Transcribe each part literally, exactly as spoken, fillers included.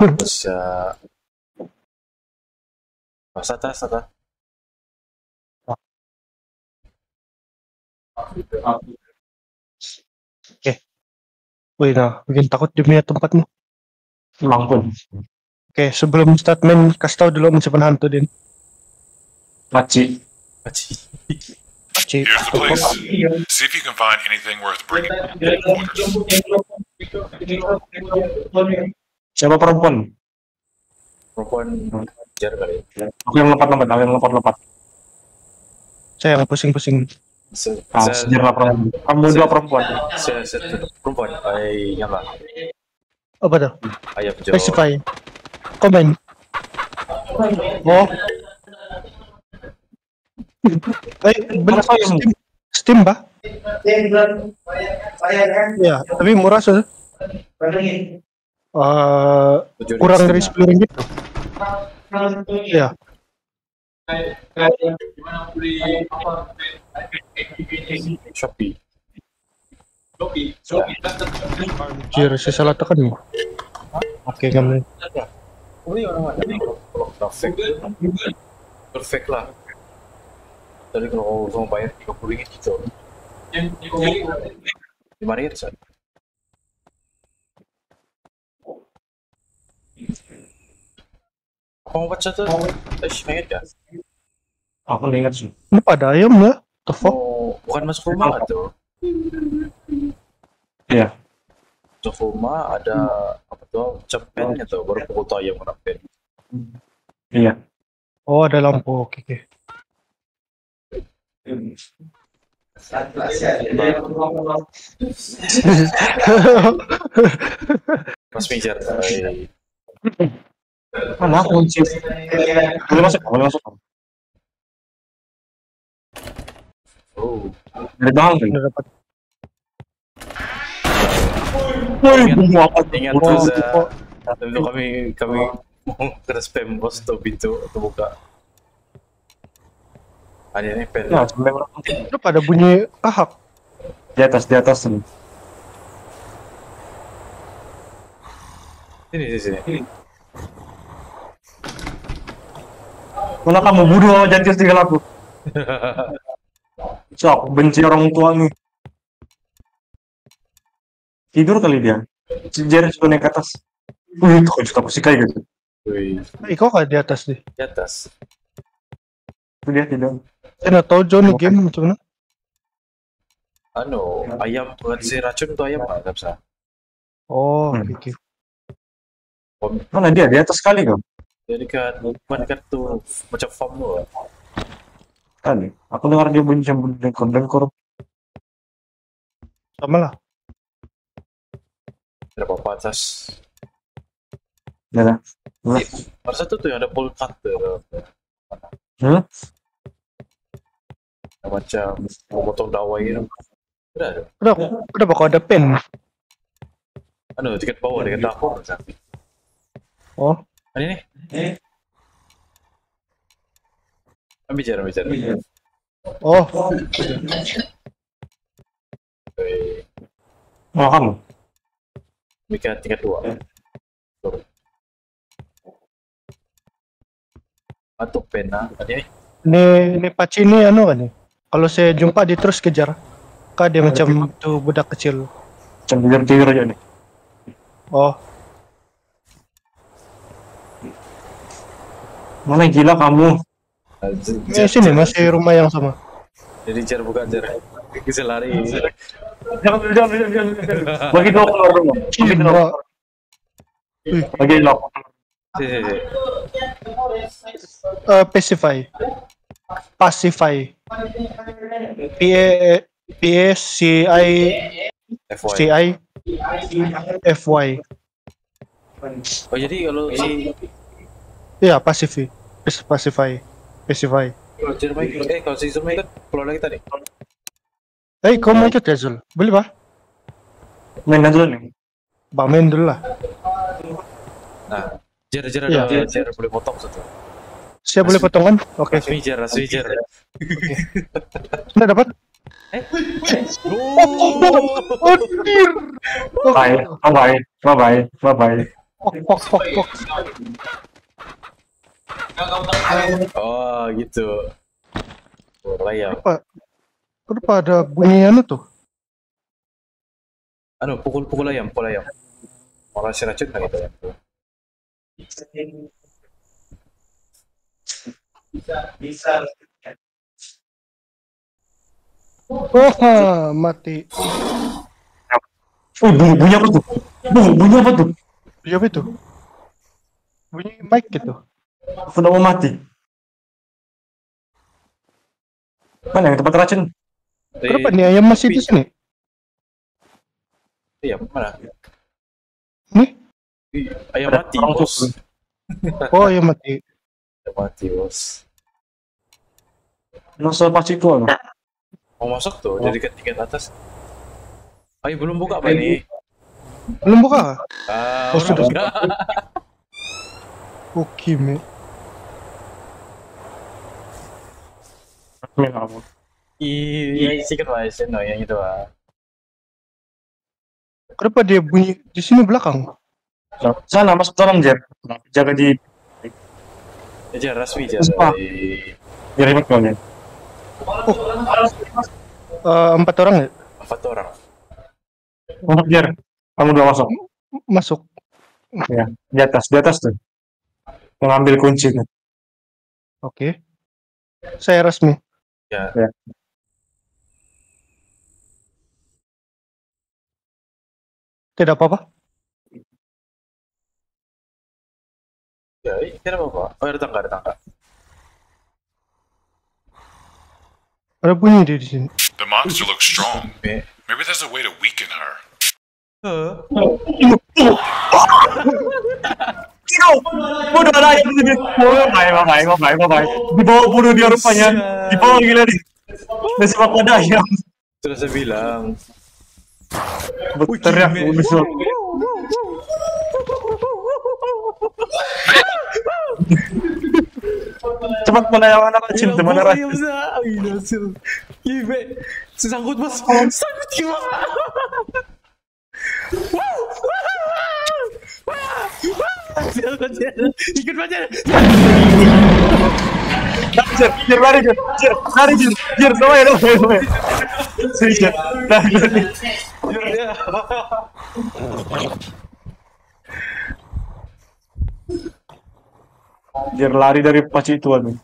Bisa pas atas apa? Oke. Wih, nah, bikin takut di punya tempatmu. Lampun. Oke, sebelum start main, kasih tau dulu mencoba hantu, Din. Paci. Paci. Paci. Here's the place. See if you can find anything worth bringing in the quarters. Siapa perempuan? Perempuan jar kali. Aku yang lompat-lompat, aku yang lompat-lompat. Saya yang pusing-pusing. Se- Ah, se- sejarah perempuan. Kamu dua perempuan. se- se- perempuan. Ay, yang lah. Apa tuh? Ayam jo. Specify. Komen. Oh. Eh, bener Steam, Steam, Bah? Ya, tapi murah sih. Uh, Tujuh kurang ribu dari setengah. sepuluh ringgit. Ya. Shopee. Anjir, saya salah tekan nih. Oke, kamu. Oh iya orang ada kalau perfect, perfect lah. Tadi kalau mau bayar tiga puluh ringgit gitu. Lima ringgit sih. Kamu baca tuh? Eh, ingat ya? Aku ingat sih. Ini pada ayam ya? The fuck? Oh, bukan masuk rumah tuh. Iya. Masuk rumah ada apa tuh? Cepetnya tuh baru pukul tuh ayam kena pen. Iya. Oh, ada lampu. Oke, oke. Mas Mijar. ay. Mana kunci? Boleh masuk, boleh masuk. Oh, Dari belakang tuh. Udah dapat. Ingat- Bunyi apa tuh? ingat Oh, tuh Za. oh. Dulu kami kami mau kena spam bos tuh pintu atau buka. Ada nih pen. Nah, sebenarnya Udah pada bunyi ahak. di atas, di atas nih. Sini sini sini. Mana kamu bodoh jangan tinggal aku. So, aku benci orang tua nih. Tidur kali dia. Sejarah sudah naik ke atas. Wih, itu kok aku sih kayak gitu. Wih, Eh, kok gak di atas nih? di atas. Itu dia tidur. Saya nggak tahu Johnny game macam mana. Anu, ayam penghasil racun tuh ayam nggak bisa. Oh, Hmm. oke. Pem- Mana dia? Di atas kali kok. Jadi kan bukan kan tuh macam farm lo. Kali. Aku dengar dia bunyi jam dengkor-dengkor. Sama lah. Ada apa atas. Ya lah. Ada satu tuh yang ada pole cutter. Hmm? Yang macam mau potong dawai itu. Ada ada. Udah, udah bakal ada pen. Anu tiket bawah dekat dapur kan. Oh, Ini nih. Ambil bicara bicara. oh. Eh, Oh, kamu. Mika tingkat dua. Turun. Atau pena. Ada nih. Ini, ini Paci ini anu kan nih. Kalau saya jumpa dia terus kejar. Kak dia macam tuh budak kecil. Jam tidur-tidur aja nih. Oh, Mana gila kamu? ini sini masih rumah yang sama. Jadi jar bukan jar. Bisa lari. Jangan, jangan, jangan, jangan, jangan. Bagi dua keluar rumah. Bagi dua. Gila. Wih, Bagi dua. Si si si. eh, pacify. Pacify. P A P A C I F C Y. I F Y. Oh jadi kalau si Iya, pacify. Pacify. Pacify. kalau Jerman eh kalau si Zuma ikut pulau lagi tadi. Eh, kau mau ikut ya Zul? Boleh bah? Main aja nih. Bang main dulu lah. Nah, jar jar Iya. ada jar boleh potong satu. Siap boleh potongan? Oke, oke. Rasmi jar, rasmi jar. Udah dapat? Oh, Oh, dear. Bye, bye, bye, bye, bye, bye. Pok pok pok pok. Oh gitu. Layam. Kenapa? Kenapa ada bunyi anu tuh? Anu pukul-pukul ayam, pukul ayam. Orang si racun kan itu ya. Oh, mati. Oh, bunyi, bunyi apa tuh? Bunyi, bunyi apa tuh? Iya apa itu? Bunyi mic gitu. Aku udah mau mati. Mana yang tempat racun? Kenapa nih ayam masih di sini? Iya, mana? Nih? Ih, ayam Ada mati, orang bos. tuh. Oh, ayam mati. Ayam mati, bos. Nasa pasti itu ano? Mau masuk tuh, dari tiket atas. Ayo belum buka apa ini? Belum buka? Ah, Oh, orang sudah. buka. Oke, me. Iya, secret version no, yang itu ah. Kenapa dia bunyi di sini belakang? Sana masuk dalam Jer. Jaga di Aja rasmi aja. Sumpah. dari di remote control-nya. Eh, empat orang ya? Empat orang. Masuk Jer. Kamu udah masuk. Masuk. Ya, di atas, di atas tuh. Mengambil kunci tuh. Oke. Saya resmi. Ya. Ya. Tidak apa-apa. Ya, ini tidak apa-apa. Oh, ada tangga, ada tangga. Ada bunyi dia di sini. The monster looks strong. Me. Maybe there's a way to weaken her. Uh. Kiro! Bodoh ada yang begini. Oh, baik, baik, baik, baik. Dibawa bunuh dia rupanya. Dibawa gila nih. Dan sepak ada ayam. Sudah saya bilang. Teriak, bunuh semua. Cepat mana yang mana racun, Ya, mana bos, racun. ayam saya. Ay, nasir. Ibe. Sesangkut, bos. Sangkut gimana? Ikut baca. Jer, jer lari jer, jer, lari jer, jer, doa ya, doa ya, doa ya. Sini jer, lari, lari. Jer lari dari paci itu anu.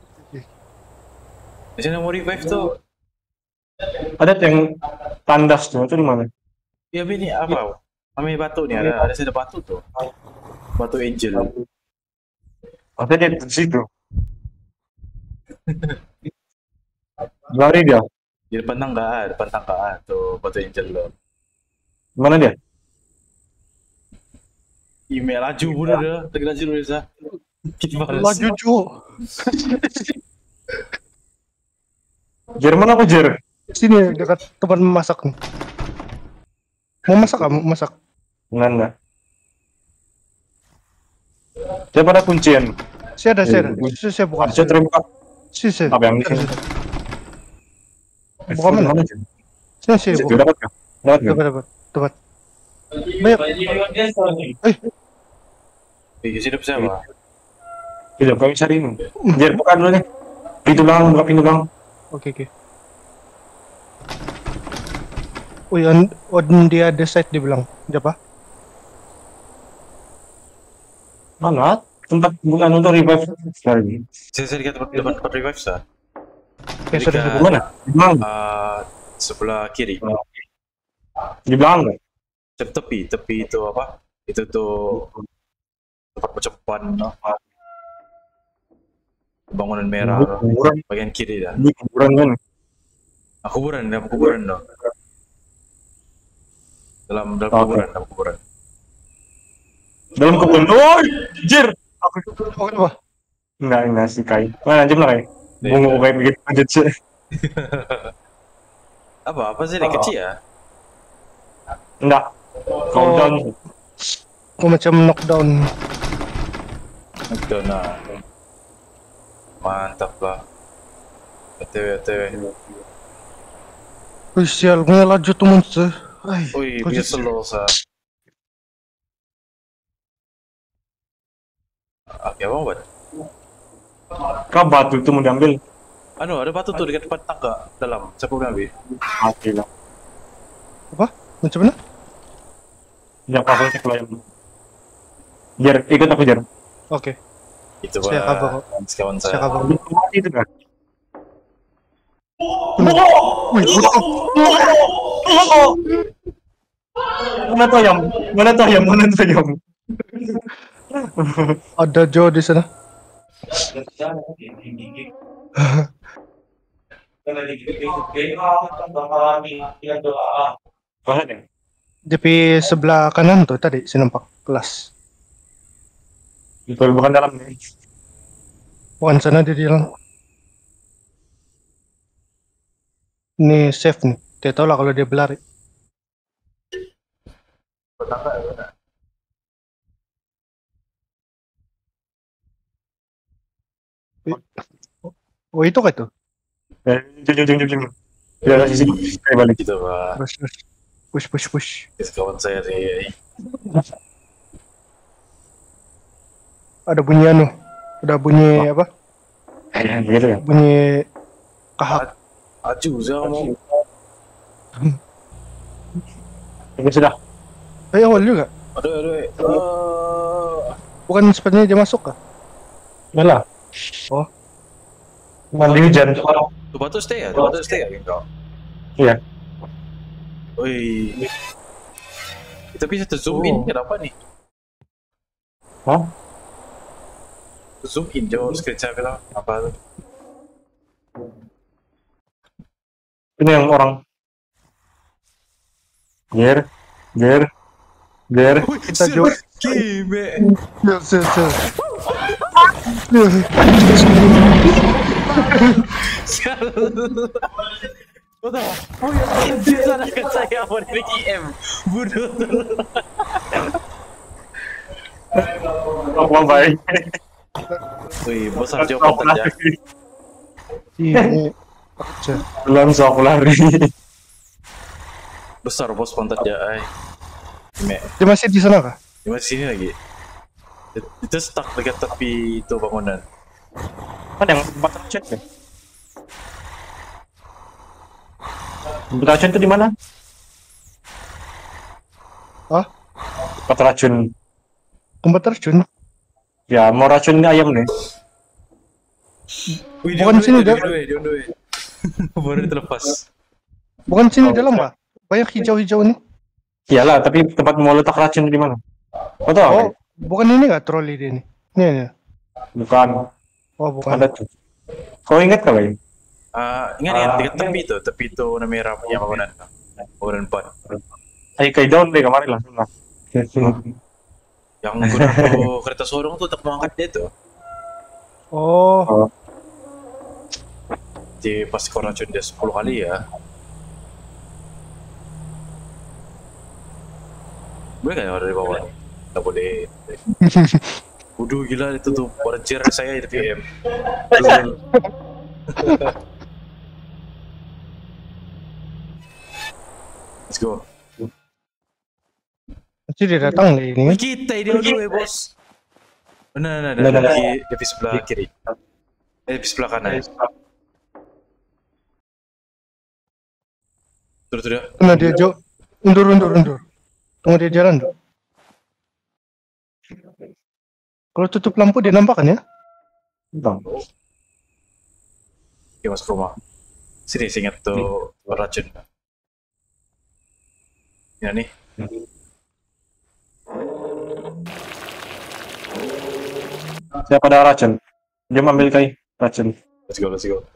Di sana mau revive tuh. Ada yang tandas tuh, itu di mana? Ya ini apa? Kami batu nih, ada ada ada batu tuh. Batu angel. Ada dia di situ. Lari dia. Di depan tangga, depan tangga tuh batu angel lo. Mana dia? Email laju udah dah, lagi laju dulu Sa. Kita balas. Laju cu. Jer mana apa jer? Sini dekat tempat memasak nih. Mau masak kamu? Masak. Enggak, enggak. Siapa ada kuncian? Saya ada, saya ada. Saya, saya buka. Saya terbuka. Sini, saya. Apa yang di sini? Buka mana? Sini, sini. Situ Buka. dapat kah? Dapat kah? Dapat, dapat. Dapat. Banyak. Eh, Ih, hidup siapa? Tidak, kami cari ini. Jer buka dulu nih. Pintu belakang, buka pintu belakang. oke, oke. Oh, yang oh, dia ada site dia bilang. Siapa? Mana? Tempat bukan untuk revive sekali. Saya saya lihat tempat depan tempat revive Sa. Oke, sudah, Dekat, sudah. Mana? Di belakang. ah, sebelah kiri. Di belakang nggak? Tepi tepi tepi itu apa? Itu tuh tempat percobaan no? Bangunan merah no? Kuburan, Bagian kiri dah. ini kuburan kan? Ah, kuburan, dalam kuburan no? Dalam dalam Oke. kuburan, dalam kuburan. Dalam kebun. Oh, Jer. Oh, kenapa? Enggak, enggak sih Kai. Mana aja lah Kai. Bunga kayak begitu aja sih. Apa apa sih ini kecil ya? Enggak. Countdown. Oh, macam knockdown. Nah, mantap lah. Otw otw. Wih, sial, gue laju tuh monster. Ay, Wih, kok dia jadi- slow Sa. Oke, apa buat? Kau batu itu mau diambil. Anu, ada batu tuh dekat depan tangga dalam. Siapa mau ambil? Mati lah. Apa? Macam mana? Jangan apa cek lah yang. Jar, ikut aku Jar. Oke. Itu Saya cover kok. kawan Saya saya. cover. Mati itu kan. Wih, oh, Mana tuh ayam? Mana tuh ayam? Mana tuh ayam? ada Joe di sana. Mana nih? Di sebelah kanan tuh tadi saya nampak kelas. Betul, bukan dalam nih. Bukan sana di dalam. Ini safe nih. Tidak tahu lah kalau dia berlari. Oh itu kan itu. Eh, jeng jeng jeng jeng. Tidak ada sisi. Kayak balik. Gitu pak. Terus terus. Push push push. Itu kawan saya di. Ada bunyi anu. Ada bunyi apa? Kayak gitu ya. Bunyi kahak. Aju saya mau. Ini sudah. Eh awal juga. Aduh aduh. Uh, Bukan sepertinya dia masuk kah? Yalah. Oh. Mandi hujan. Tuh batu stay ya, tuh batu stay ya kau. Iya. Wih. Kita bisa tuh zoom in, Oh. kenapa nih? Hah? Zoom in jauh screen saya bilang apa tuh? Ini yang orang. Ger, ger, ger. Kita jauh. Game. Ya, ya, ya. Betul. Oh ya, dia salahkan saya dari I M. Bodoh. Oh, baik. Wih, besar jauh aja. Ini aja. Belum sok lari. Besar bos pantat ya, ay. Me, Dia masih di sana kah? di mana sini lagi? Itu stuck dekat tepi itu bangunan. Mana yang tempat racun ya? Tempat racun itu di mana? Hah? Tempat racun. Tempat terjun? Ya, mau racun ayam nih. Wih, Bukan sini, dia dia- on the way, dia on the way. Baru terlepas. Bukan sini Oh, dalam bisa. kah? Banyak hijau-hijau nih. Iyalah, tapi tempat mau letak racun di mana? Kau tahu? Oh, Oh. bukan ini nggak troli dia nih? Ini, ini. Bukan. Oh, bukan. Ada tuh. Kau ingat kali? Ya? Ah, ingat ingat dekat tepi itu, tepi itu warna merah punya bangunan. Bangunan empat. Ayo kayak down deh kemarin lah. Nah. Yang guna tuh kereta sorong tuh untuk mengangkat dia tuh. Oh, Di pas kau racun dia sepuluh kali ya. Boleh nggak yang ada di bawah nih? Nggak boleh. Waduh gila itu tuh warjer saya di P M. Let's go. nanti dia datang nih ini. Wih, kita ini dulu ya bos. Nah, nah, nah, Nah, nah, nah, nah. di, di sebelah kiri. Eh, di sebelah kanan. Terus dia. Nah dia jauh. Undur, undur, undur. Tunggu dia jalan dulu. Kalau tutup lampu dia nampak kan ya? Bang. Oke, masuk rumah. Sini, saya ingat tuh racun. Ya nih. Siapa ada racun? Dia ambil kai racun. Let's go, let's go.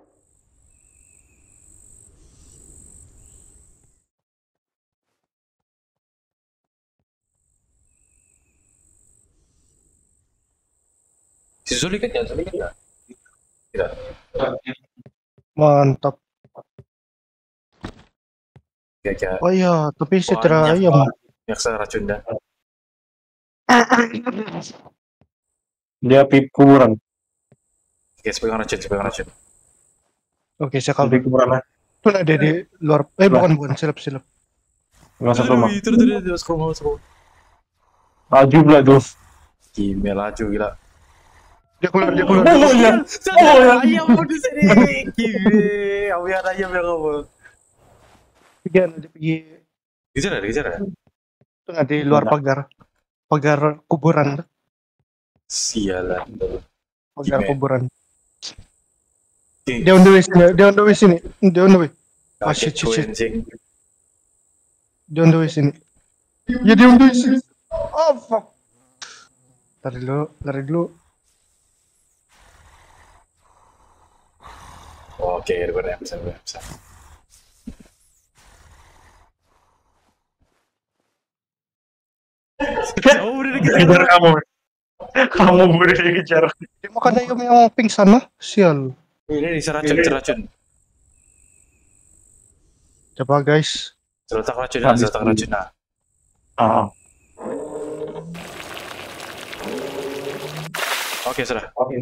Si Zuli kan ya, Zuli kan ya? Tidak. Mantap. Kayak kayak Oh iya, tapi setelah banyak ayam. nyaksa racun dah. Dia pip kuburan. Oke, sepegang racun, sepegang racun. Oke, saya Di kabur. kuburan. Tuh ada di luar. Eh bukan, bukan. Silap-silap. Masuk rumah. Itu, itu, itu, masuk rumah, masuk rumah. Aju pula tuh. Kimi laju gila. Dia keluar, dia keluar. Oh ya. Oh ya. Ayam di sini. Kimi, aku ada ayam yang kamu. Pergi, dia pergi Kejar ya, kejar ya. tengah di luar pagar, pagar kuburan, Sialan. pagar Gimana? kuburan. Dia on the way sini, dia on the way sini, dia on the way. Ah, shit, shit, shit. Anjing. Dia on the way sini. Ya dia on the way sini. Oh fuck. Lari dulu, lari dulu. Oke, benar bisa, benar bisa. Oh, udah dikejar. Kejar kamu. Kamu udah dikejar. Dia makan ayam yang pingsan lah, sial. Ini seracun, seracun. Coba guys. Seletak racun, nah, seletak racun. Nah, Ah. oke sudah. Oke.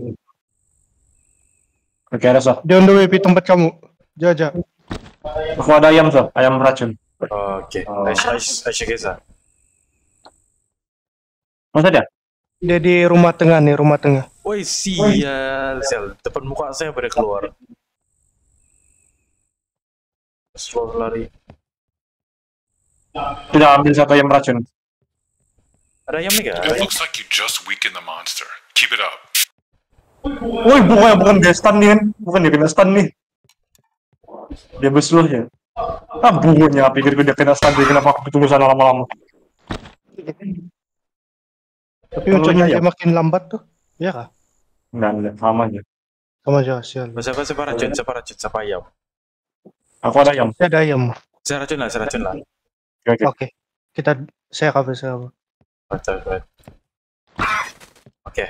Oke, ada so. Dia on the way di tempat kamu. Jaja. Aku ada ayam so, ayam racun. Oke, Aisyah, Aisyah, Aisyah Geza. Masa dia? Dia di rumah tengah nih, rumah tengah. Woi sial, sial. Depan muka saya pada keluar. Slow lari. Sudah ambil satu ayam racun. Ada ayam nih It kan? looks like you just weakened the monster. Keep it up. Woi, bukan bukan dia stun nih kan? Bukan dia kena stun nih. Dia besluh ya. Ah, bungunya pikir gue dia kena stun, dia kenapa aku tunggu sana lama-lama. Tapi Kalau macamnya ini dia ayam. makin lambat tuh. Iya kah? Enggak, enggak, sama aja. Sama aja, sial. Siapa siapa racun, siapa racun, siapa ayam? Aku ada ayam. Saya ada ayam. Saya racun lah, saya racun lah. Oke, oke. Oke. Kita saya cover saya cover. Mantap, mantap. Oke.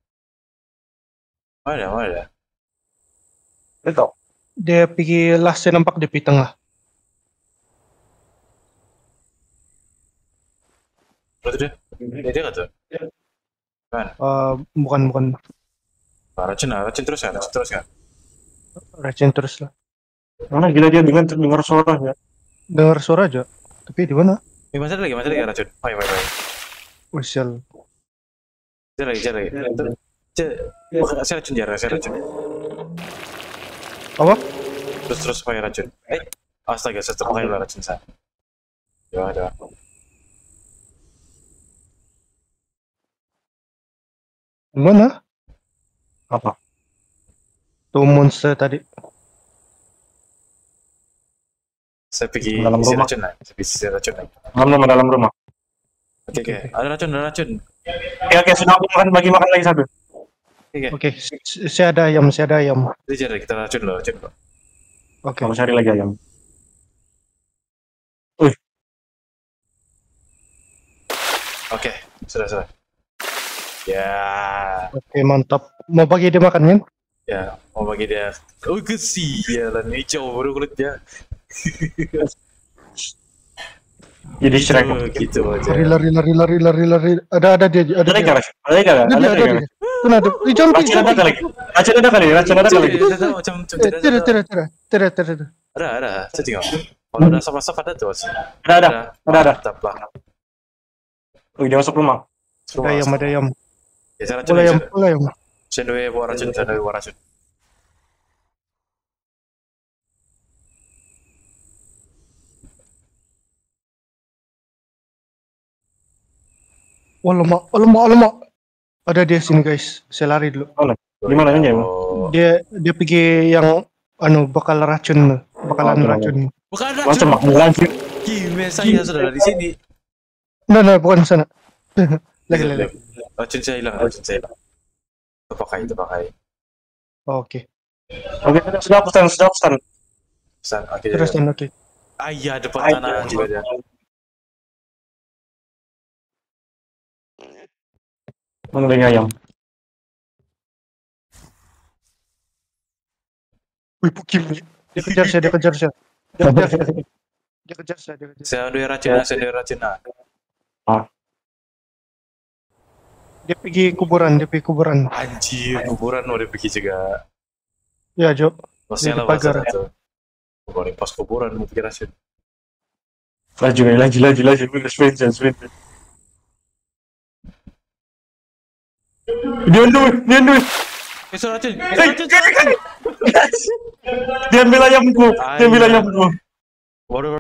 Mana, mana? Itu. Dia pergi last saya nampak di pi tengah. Berarti dia? Dia dia nggak tuh? Eh, bukan bukan Ah, racun lah, racun terus kan, racun terus kan. racun terus lah. Mana gila dia dengar dengar suaranya. Dengar suara aja. Tapi di mana? Ini masih ada lagi, masih ada lagi racun. Baik, baik, baik. Oh, sial. Jar lagi, jar lagi. Jar, oh, saya racun jar, saya racun. Apa? Terus terus pakai racun. Eh, astaga, saya terpakai lah racun saya. Ya ada. Di mana? Apa? Tuh monster tadi. Saya pergi Dalam isi rumah. racun lah, saya pergi isi racun lagi. Dalam rumah, dalam rumah. Oke, oke. Ada racun, ada racun. Oke, oke, sudah aku makan, bagi makan lagi satu. Oke, oke. Oke, s- saya ada ayam, saya ada ayam. Jadi jar, kita racun loh, racun loh. Oke. Aku cari lagi ayam. Oke, sudah, sudah. Ya, Oke, mantap. Mau bagi dia makan kan? ya. Mau bagi dia. Oh, kesialan. Hijau baru kulitnya. Jadi Shrek. Oh, gitu aja. Lari, lari, lagi, lari, lari, lagi. Ada, ada dia, ada Ada lagi dia. Ras? Ada lagi Ras? Ada Ada dia, lagi ada Ras? dia. Kena ada. Ih, jangan pergi, Racun jangan ada pergi. kali. Racun ada kali. Racun ada kali. Tidak tahu, macam macam Eh, tidak Tidak, tahu. tidak, tidak, tidak, tidak, tidak. Ada, ada. Saya tengok. Kalau ada asap-asap ada tuh. Ada, ada. Ada, ada. Mantap lah. Oh, dia masuk rumah. Ada ayam, ada ayam. Ya, saya racun. Boleh ayam, saya- boleh ayam. Saya dua bawa racun, saya dua bawa racun. Oh, lemak, oh, lemak, oh, lemak. Ada dia sini guys. Saya lari dulu. Gimana aja, Bang? Oh. Dia dia pergi yang anu bakal racun, bakalan Oh, racun. Bukan Macam racun. makan lagi. Gimana saya sudah dari sini. Nah, nah, bukan sana. Lagi, lagi. lagi. Racun saya hilang, racun saya hilang. Terpakai, terpakai. Oh, Oke, Oke, sudah, sudah aku stand, sudah aku stand. Pesan, oke. terus jadi. dan oke. Ah iya, depan tanah juga ada. Mengeling ayam. Wih, Pukim. Dia kejar saya, dia kejar saya. Dia kejar saya, dia kejar saya. Dia kejar. Saya dua racun, saya dua racun. Nah. Dia pergi kuburan, dia pergi kuburan. Anjir, kuburan mau pergi juga. Ya, Jo. Masnya Di lah pagar. bahasa itu. Kuburan pas kuburan mau pergi racun. Laju, laju, laju, laju. Sprint, sprint. Dia on the way, dia on the way. Esok racun. Hey, Esok racun. Dia ambil ayamku, dia ambil ayamku. Waduh.